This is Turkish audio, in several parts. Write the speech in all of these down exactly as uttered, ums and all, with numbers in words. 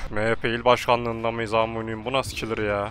M H P il başkanlığında mıyız amuniyim? Bu nasıl killer ya?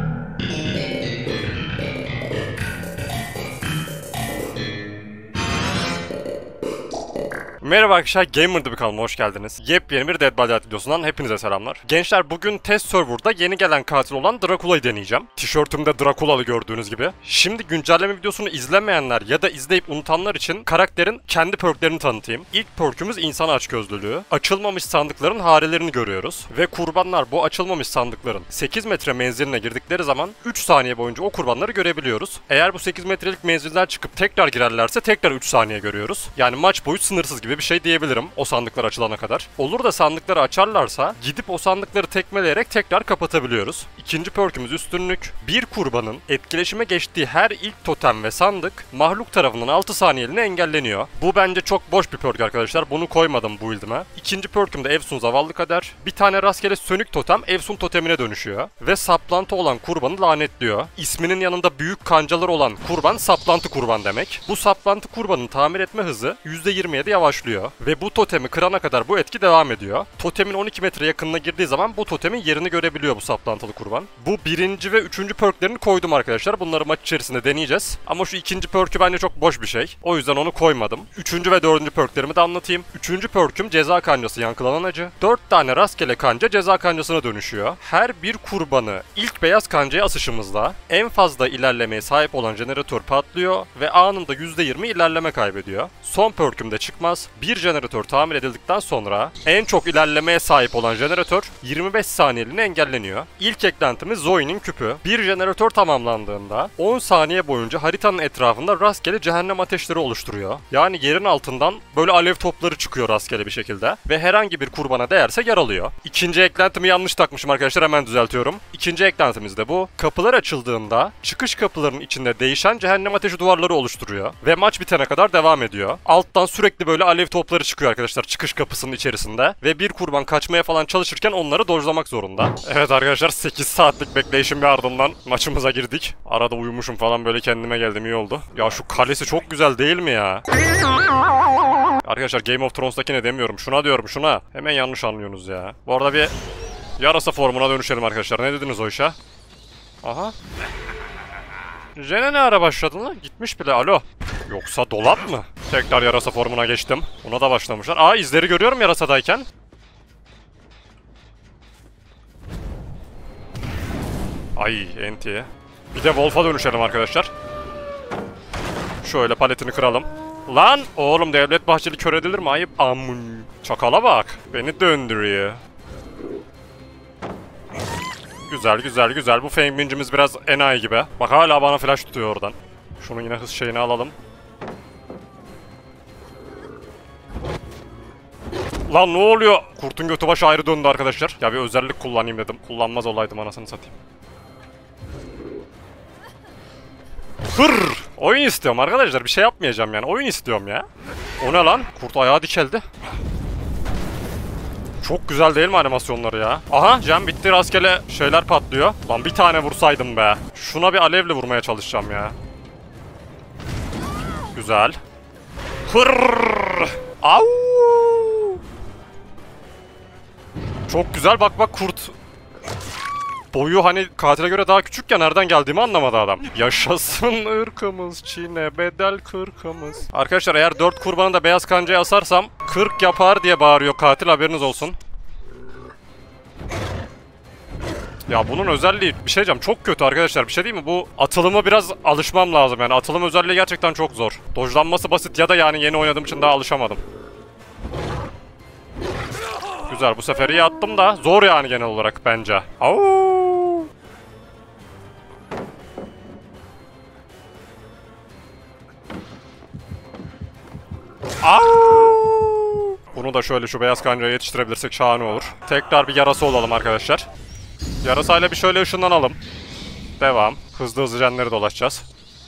Merhaba arkadaşlar, Gamer'da bir kanalıma hoş geldiniz. Yepyeni bir Dead by Daylight videosundan hepinize selamlar. Gençler, bugün test serverda yeni gelen katil olan Drakula'yı deneyeceğim. Tişörtümde Drakula'lı gördüğünüz gibi. Şimdi güncelleme videosunu izlemeyenler ya da izleyip unutanlar için karakterin kendi perklerini tanıtayım. İlk perkümüz insan açgözlülüğü. Açılmamış sandıkların harelerini görüyoruz. Ve kurbanlar bu açılmamış sandıkların sekiz metre menziline girdikleri zaman üç saniye boyunca o kurbanları görebiliyoruz. Eğer bu sekiz metrelik menzilden çıkıp tekrar girerlerse tekrar üç saniye görüyoruz. Yani maç boyu sınırsız gibi bir şey diyebilirim o sandıklar açılana kadar. Olur da sandıkları açarlarsa gidip o sandıkları tekmeleyerek tekrar kapatabiliyoruz. İkinci perkümüz üstünlük. Bir kurbanın etkileşime geçtiği her ilk totem ve sandık mahluk tarafından altı saniyeliğine engelleniyor. Bu bence çok boş bir perk arkadaşlar. Bunu koymadım bu build'ime. İkinci perkümde Efsun Zavallı Kader. Bir tane rastgele sönük totem Efsun totemine dönüşüyor. Ve saplantı olan kurbanı lanetliyor. İsminin yanında büyük kancalar olan kurban saplantı kurban demek. Bu saplantı kurbanın tamir etme hızı yüzde yirmi yedi yavaşlıyor. Ve bu totemi kırana kadar bu etki devam ediyor. Totemin on iki metre yakınına girdiği zaman bu totemin yerini görebiliyor bu saplantılı kurban. Bu birinci ve üçüncü perklerini koydum arkadaşlar. Bunları maç içerisinde deneyeceğiz. Ama şu ikinci perkü bence çok boş bir şey. O yüzden onu koymadım. Üçüncü ve dördüncü perklerimi de anlatayım. Üçüncü perküm ceza kancası yankılanan acı. Dört tane rastgele kanca ceza kancasına dönüşüyor. Her bir kurbanı ilk beyaz kancaya asışımızda en fazla ilerlemeye sahip olan jeneratör patlıyor ve anında yüzde yirmi ilerleme kaybediyor. Son perkümde çıkmaz. Bir jeneratör tamir edildikten sonra en çok ilerlemeye sahip olan jeneratör yirmi beş saniyeliğine engelleniyor. İlk eklentimiz Zoe'nin küpü. Bir jeneratör tamamlandığında on saniye boyunca haritanın etrafında rastgele cehennem ateşleri oluşturuyor. Yani yerin altından böyle alev topları çıkıyor rastgele bir şekilde ve herhangi bir kurbana değerse yaralıyor. İkinci eklentimi yanlış takmışım arkadaşlar, hemen düzeltiyorum. İkinci eklentimiz de bu. Kapılar açıldığında çıkış kapılarının içinde değişen cehennem ateşi duvarları oluşturuyor ve maç bitene kadar devam ediyor. Alttan sürekli böyle alev topları çıkıyor arkadaşlar çıkış kapısının içerisinde ve bir kurban kaçmaya falan çalışırken onları dojlamak zorunda. Evet arkadaşlar, sekiz saatlik bekleyişin bir ardından maçımıza girdik. Arada uyumuşum falan, böyle kendime geldim, iyi oldu. Ya şu kalesi çok güzel değil mi ya? Arkadaşlar Game of Thrones'taki ne demiyorum, şuna diyorum, şuna. Hemen yanlış anlıyorsunuz ya. Bu arada bir yarasa formuna dönüşelim arkadaşlar. Ne dediniz o işe? Aha. Jene ne ara başladın lan? Gitmiş bile, alo. Yoksa dolap mı? Tekrar yarasa formuna geçtim. Ona da başlamışlar. Aa, izleri görüyorum yarasadayken. Ay enti. Bir de Wolf'a dönüşelim arkadaşlar. Şöyle paletini kıralım. Lan oğlum, Devlet Bahçeli kör edilir mi? Ayıp. Amun. Çakala bak. Beni döndürüyor. Güzel güzel güzel. Bu Fengbincimiz biraz enayi gibi. Bak hala bana flash tutuyor oradan. Şunun yine hız şeyini alalım. Lan ne oluyor? Kurtun götü başı ayrı döndü arkadaşlar. Ya bir özellik kullanayım dedim. Kullanmaz olaydım, anasını satayım. Hırr! Oyun istiyorum arkadaşlar. Bir şey yapmayacağım yani. Oyun istiyorum ya. O ne lan? Kurt ayağı dikeldi. Çok güzel değil mi animasyonları ya? Aha, cam bitti, rastgele şeyler patlıyor. Lan bir tane vursaydım be. Şuna bir alevle vurmaya çalışacağım ya. Güzel. Hırr! Au! Çok güzel, bak bak kurt. Boyu hani katile göre daha küçük ya, nereden geldiğimi anlamadı adam. Yaşasın ırkımız, Çin'e bedel kırkımız. Arkadaşlar eğer dört kurbanı da beyaz kancaya asarsam kırk yapar diye bağırıyor katil, haberiniz olsun. Ya bunun özelliği, bir şey diyeceğim, çok kötü arkadaşlar, bir şey değil mi? Bu atılıma biraz alışmam lazım yani, atılım özelliği gerçekten çok zor. Dojlanması basit ya da yani yeni oynadığım için daha alışamadım. Güzel, bu sefer iyi attım da zor yani genel olarak bence. Au! Au! Bunu da şöyle şu beyaz kancaya yetiştirebilirsek şahane olur. Tekrar bir yarası olalım arkadaşlar. Yarasayla bir şöyle ışınlanalım. Devam. Hızlı hızlı jenleri dolaşacağız.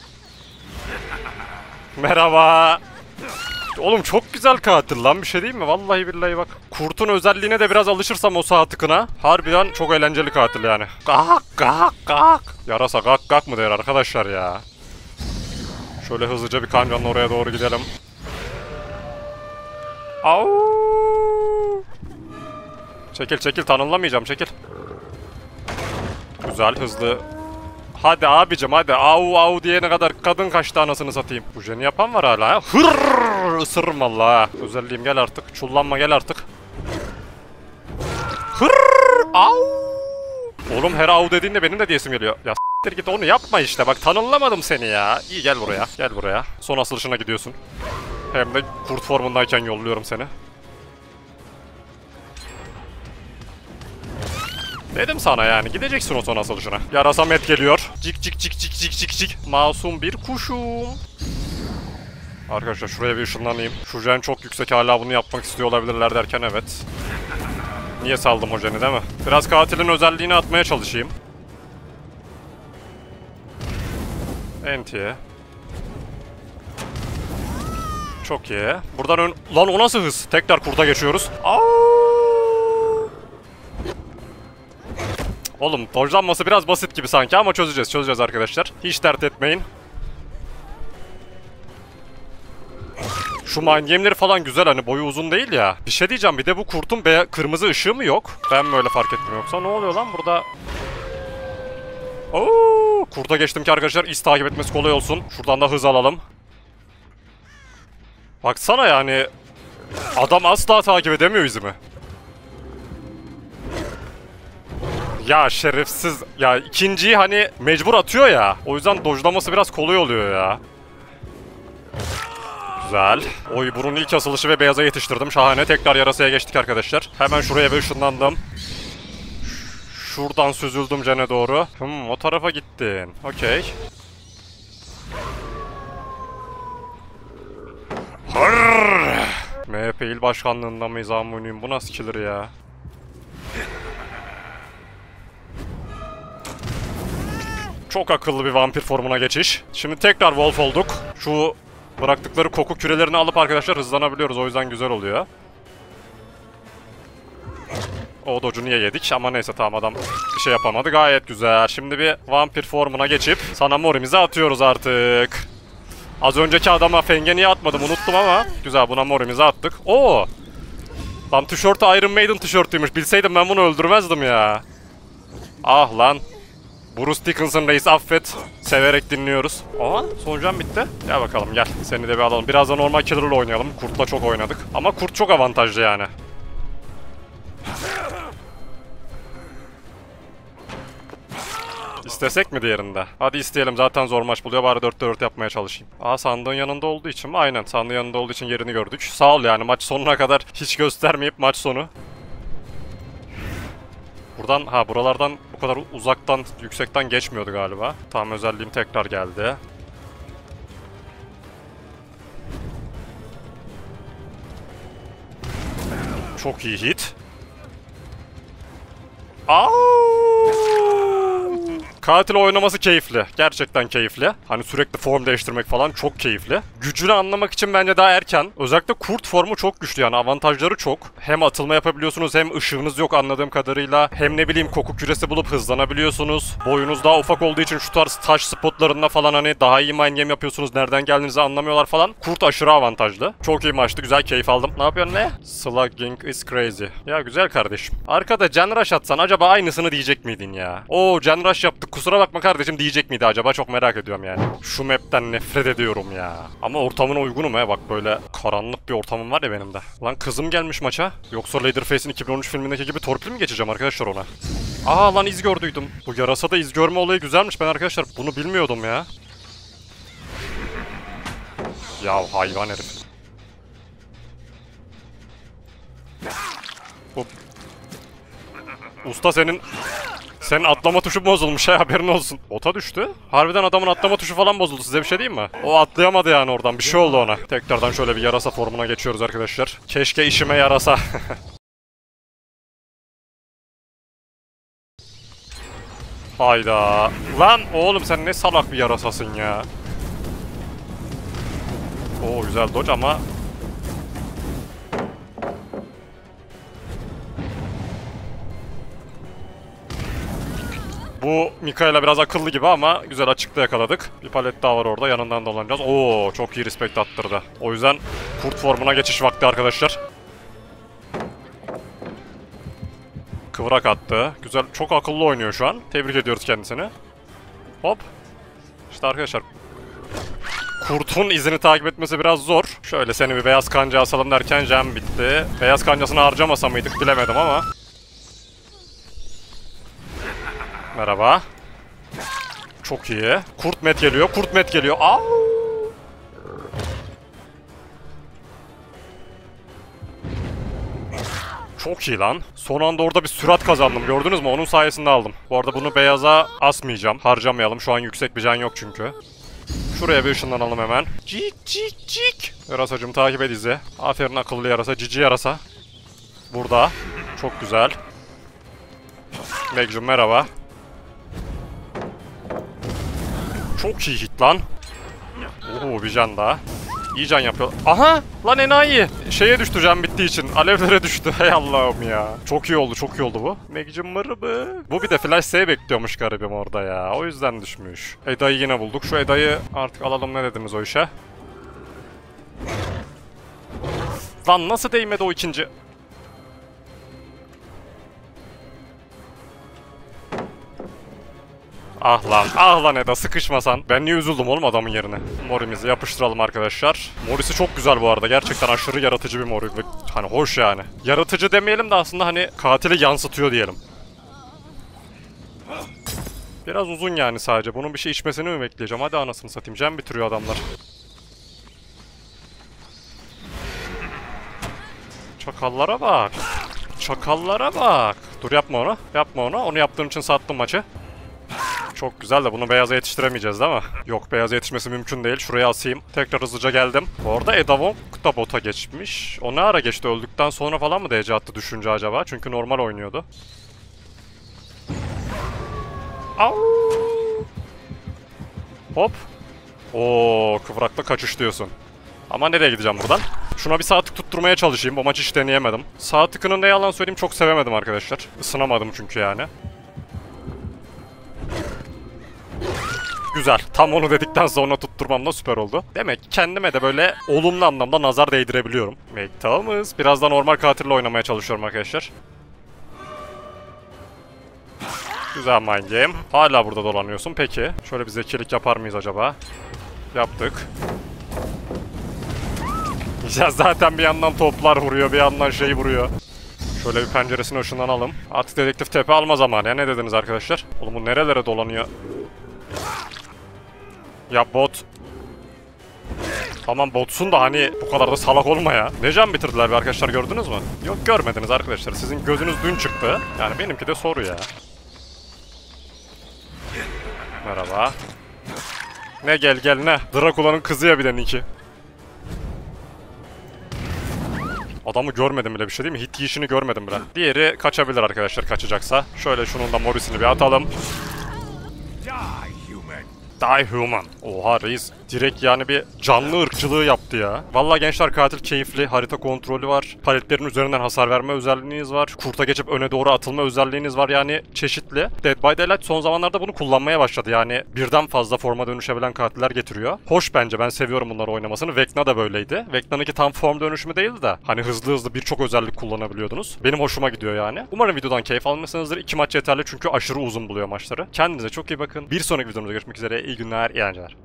Merhaba. Oğlum çok güzel katil lan, bir şey değil mi? Vallahi billahi bak. Kurtun özelliğine de biraz alışırsam o sağ tıkına, harbiden çok eğlenceli katil yani. Gak gak gak. Yarasa gak gak mı der arkadaşlar ya. Şöyle hızlıca bir kancanın oraya doğru gidelim. Au! Çekil çekil, tanınlamayacağım, çekil. Güzel, hızlı. Hadi abicim hadi, au au diyene kadar kadın kaçtı anasını satayım. Bu jeni yapan var hala ha. Hırrrr, ısırırım valla. Özelliğim gel artık, çullanma gel artık. Hırrrr, au. Oğlum her au dediğinde benim de diyesim geliyor. Ya s**tir git, onu yapma işte, bak tanınlamadım seni ya. İyi, gel buraya, gel buraya. Son asılışına gidiyorsun. Hem de kurt formundayken yolluyorum seni. Dedim sana yani, gideceksin o son asılışına. Yarasa met geliyor. Cik cik cik cik cik cik cik. Masum bir kuşum. Arkadaşlar şuraya bir ışınlanayım. Şu jen çok yüksek, hala bunu yapmak istiyor olabilirler derken evet. Niye saldım o jeni değil mi? Biraz katilin özelliğini atmaya çalışayım. Entiye. Çok iyi. Buradan ön... Lan o nasıl hız? Tekrar kurda geçiyoruz. Aa! Oğlum dojlanması biraz basit gibi sanki ama çözeceğiz çözeceğiz arkadaşlar. Hiç dert etmeyin. Şu mind game'leri falan güzel, hani boyu uzun değil ya. Bir şey diyeceğim, bir de bu kurtun be kırmızı ışığı mı yok? Ben mi öyle fark ettim yoksa? Ne oluyor lan burada? Oo, kurda geçtim ki arkadaşlar, iz takip etmesi kolay olsun. Şuradan da hız alalım. Baksana yani, adam asla takip edemiyor izimi. Ya şerefsiz ya, ikinciyi hani mecbur atıyor ya. O yüzden dojlaması biraz kolay oluyor ya. Güzel. Oy, bunun ilk asılışı ve beyaza yetiştirdim. Şahane. Tekrar yarasaya geçtik arkadaşlar. Hemen şuraya bir ışınlandım. Şuradan süzüldüm cene doğru. Hmm, o tarafa gittin. Okey. M H P il başkanlığında mıyız amuniyim? Bu nasıl killer ya? Çok akıllı bir vampir formuna geçiş. Şimdi tekrar wolf olduk. Şu bıraktıkları koku kürelerini alıp arkadaşlar hızlanabiliyoruz. O yüzden güzel oluyor. O dodge'u niye yedik? Ama neyse, tamam, adam bir şey yapamadı. Gayet güzel. Şimdi bir vampir formuna geçip sana morimizi atıyoruz artık. Az önceki adama fenge niye atmadım unuttum ama güzel, buna morimizi attık. Oo! Lan tişörtü Iron Maiden tişörtüymüş. Bilseydim ben bunu öldürmezdim ya. Ah lan. Bruce Dickinson reis affet. Severek dinliyoruz. Aha, sonucan bitti. Gel bakalım gel. Seni de bir alalım. Biraz da normal killer'la oynayalım. Kurt'la çok oynadık. Ama kurt çok avantajlı yani. İstesek mi diğerinde? Hadi isteyelim, zaten zor maç buluyor, bari dörtte dört yapmaya çalışayım. Aa, sandığın yanında olduğu için mi? Aynen, sandığın yanında olduğu için yerini gördük. Sağ ol yani, maç sonuna kadar hiç göstermeyip maç sonu. Buradan, ha buralardan bu kadar uzaktan, yüksekten geçmiyordu galiba. Tamam, özelliğim tekrar geldi. Çok iyi hit. Aa! Katil oynaması keyifli. Gerçekten keyifli. Hani sürekli form değiştirmek falan çok keyifli. Gücünü anlamak için bence daha erken. Özellikle kurt formu çok güçlü yani, avantajları çok. Hem atılma yapabiliyorsunuz, hem ışığınız yok anladığım kadarıyla. Hem ne bileyim koku küresi bulup hızlanabiliyorsunuz. Boyunuz daha ufak olduğu için şu tarz taş spotlarında falan hani daha iyi mind game yapıyorsunuz. Nereden geldiğinizi anlamıyorlar falan. Kurt aşırı avantajlı. Çok iyi maçtı, güzel, keyif aldım. Ne yapıyorsun ne? Slugging is crazy. Ya güzel kardeşim. Arkada Gen Rush atsan acaba aynısını diyecek miydin ya? Oo, Gen Rush yaptık. Kusura bakma kardeşim diyecek miydi acaba? Çok merak ediyorum yani. Şu map'ten nefret ediyorum ya. Ama ortamına uygunum he, bak böyle karanlık bir ortamım var ya benim de. Lan kızım gelmiş maça. Yoksa Leatherface'in iki bin on üç filmindeki gibi torpil mi geçeceğim arkadaşlar ona? Aa lan, iz gördüydüm. Bu yarasada iz görme olayı güzelmiş, ben arkadaşlar bunu bilmiyordum ya. Ya hayvan herif. Bu... Usta senin... Senin atlama tuşu bozulmuş ha, haberin olsun. Ota düştü. Harbiden adamın atlama tuşu falan bozuldu, size bir şey diyeyim mi? O atlayamadı yani oradan, bir şey oldu ona. Tekrardan şöyle bir yarasa formuna geçiyoruz arkadaşlar. Keşke işime yarasa. Hayda. Lan oğlum sen ne salak bir yarasasın ya. Oo güzel dodge ama... Bu Mikaela biraz akıllı gibi ama güzel açıkta yakaladık. Bir palet daha var orada, yanından dolanacağız. Oo çok iyi respect attırdı. O yüzden kurt formuna geçiş vakti arkadaşlar. Kıvrak attı. Güzel, çok akıllı oynuyor şu an. Tebrik ediyoruz kendisini. Hop. İşte arkadaşlar. Kurtun izini takip etmesi biraz zor. Şöyle seni bir beyaz kanca asalım derken jam bitti. Beyaz kancasını harcamasa mıydık bilemedim ama. Merhaba. Çok iyi. Kurt met geliyor. Kurt met geliyor. Aa! Çok iyi lan. Son anda orada bir sürat kazandım. Gördünüz mü? Onun sayesinde aldım. Bu arada bunu beyaza asmayacağım. Harcamayalım. Şu an yüksek bir can yok çünkü. Şuraya bir ışınlanalım hemen. Cik cik cik. Yarasacım takip et izi. Aferin akıllı yarasa. Cici yarasa. Burada. Çok güzel. Megcum merhaba. Çok iyi hit lan. Oo bir can daha. İyi can yapıyor. Aha! Lan enayi! Şeye düştü can bittiği için. Alevlere düştü. Hey Allah'ım ya. Çok iyi oldu, çok iyi oldu bu. Megcum mırıbı. Bu bir de flash save bekliyormuş garibim orada ya. O yüzden düşmüş. Eda'yı yine bulduk. Şu Eda'yı artık alalım, ne dediniz o işe? Lan nasıl değmedi o ikinci? Ah lan, ah lan Eda, sıkışmasan. Ben niye üzüldüm oğlum adamın yerine? Morimizi yapıştıralım arkadaşlar. Morisi çok güzel bu arada. Gerçekten aşırı yaratıcı bir mori. Hani hoş yani. Yaratıcı demeyelim de aslında hani katili yansıtıyor diyelim. Biraz uzun yani sadece. Bunun bir şey içmesini mi bekleyeceğim? Hadi anasını satayım. Cem bitiriyor adamlar. Çakallara bak. Çakallara bak. Dur yapma onu. Yapma onu. Onu yaptığım için sattım maçı. Çok güzel de bunu beyaza yetiştiremeyeceğiz değil mi? Yok, beyaza yetişmesi mümkün değil. Şuraya asayım. Tekrar hızlıca geldim. Bu arada Eda Wong da bota geçmiş. O ne ara geçti? Öldükten sonra falan mı D C attı düşünce acaba? Çünkü normal oynuyordu. Au! Hop. Oo, kıvrakla kaçış diyorsun. Ama nereye gideceğim buradan? Şuna bir sağ tık tutturmaya çalışayım. O maç hiç deneyemedim. Sağ tıkını ne yalan söyleyeyim çok sevemedim arkadaşlar. Isınamadım çünkü yani. Güzel. Tam onu dedikten sonra tutturmam da süper oldu. Demek ki kendime de böyle olumlu anlamda nazar değdirebiliyorum. Mektağımız. Biraz da normal katille oynamaya çalışıyorum arkadaşlar. Güzel mind game. Hala burada dolanıyorsun. Peki. Şöyle bir zekilik yapar mıyız acaba? Yaptık. Ya zaten bir yandan toplar vuruyor, bir yandan şey vuruyor. Şöyle bir penceresine ışınlanalım. Artık dedektif tepe alma zamanı ya. Ne dediniz arkadaşlar? Oğlum bu nerelere dolanıyor? Ya bot. Tamam botsun da hani bu kadar da salak olma ya. Ne can bitirdiler bir arkadaşlar, gördünüz mü? Yok görmediniz arkadaşlar. Sizin gözünüz dün çıktı. Yani benimki de soru ya. Merhaba. Ne gel gel ne? Drakula'nın kızı ya bir de Nick'i. Adamı görmedim bile, bir şey değil mi? Hit yiyişini görmedim bile. Diğeri kaçabilir arkadaşlar kaçacaksa. Şöyle şunun da morisini bir atalım. Die human. Oha reis. Direkt yani bir canlı ırkçılığı yaptı ya. Vallahi gençler katil keyifli. Harita kontrolü var. Paletlerin üzerinden hasar verme özelliğiniz var. Kurta geçip öne doğru atılma özelliğiniz var. Yani çeşitli. Dead by Daylight son zamanlarda bunu kullanmaya başladı. Yani birden fazla forma dönüşebilen katiller getiriyor. Hoş bence. Ben seviyorum bunları oynamasını. Vecna da böyleydi. Vecna'nınki tam form dönüşümü değildi de. Hani hızlı hızlı birçok özellik kullanabiliyordunuz. Benim hoşuma gidiyor yani. Umarım videodan keyif almışsınızdır. İki maç yeterli çünkü aşırı uzun buluyor maçları. Kendinize çok iyi bakın. Bir sonraki videomuzda görüşmek üzere. İyi günler, iyi eğlenceler.